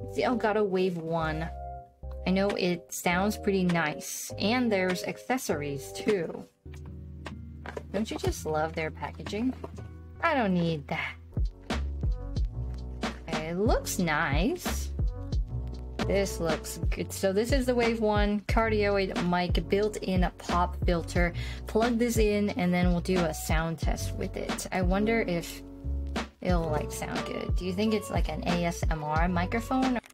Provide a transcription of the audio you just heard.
The Elgato Wave 1. I know it sounds pretty nice. And there's accessories too. Don't you just love their packaging? I don't need that. Okay, it looks nice. This looks good. So this is the Wave 1 cardioid mic, built-in pop filter. Plug this in and then we'll do a sound test with it. I wonder if it'll like sound good. Do you think it's like an ASMR microphone?